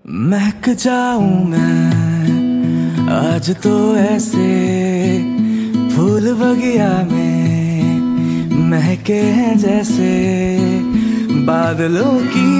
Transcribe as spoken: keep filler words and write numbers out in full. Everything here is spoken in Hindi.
महक जाऊं मैं आज तो ऐसे फूल बगिया में महके हैं जैसे बादलों की